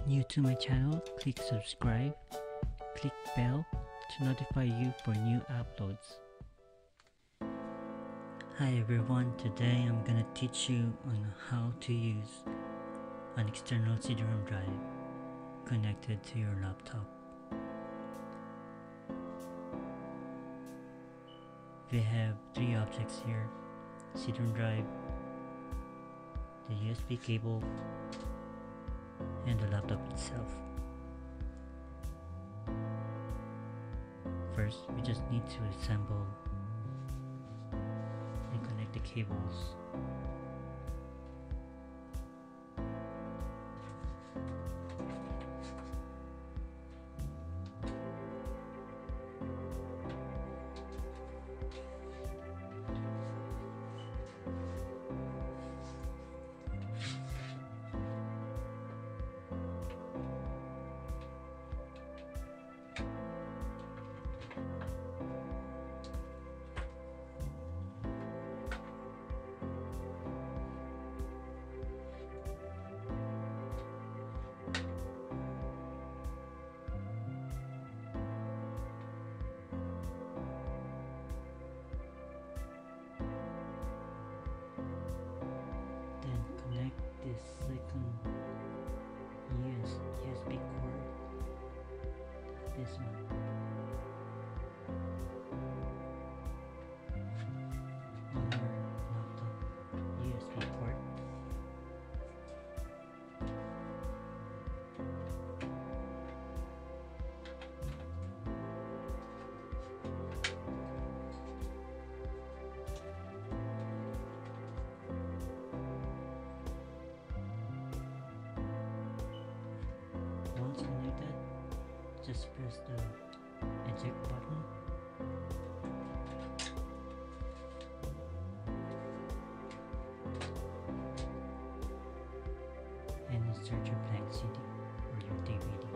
new to my channel, click subscribe, click bell to notify you for new uploads. Hi everyone, today I'm gonna teach you on how to use an external CD-ROM drive connected to your laptop. We have three objects here: CD-ROM drive, the USB cable, and the laptop itself. First, we just need to assemble and connect the cables. Connect this second USB cord, this one, on our laptop USB port. Once connected, just press the eject button. And insert your blank CD or your DVD.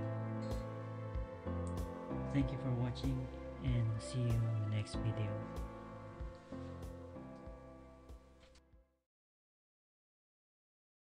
Thank you for watching and see you in the next video.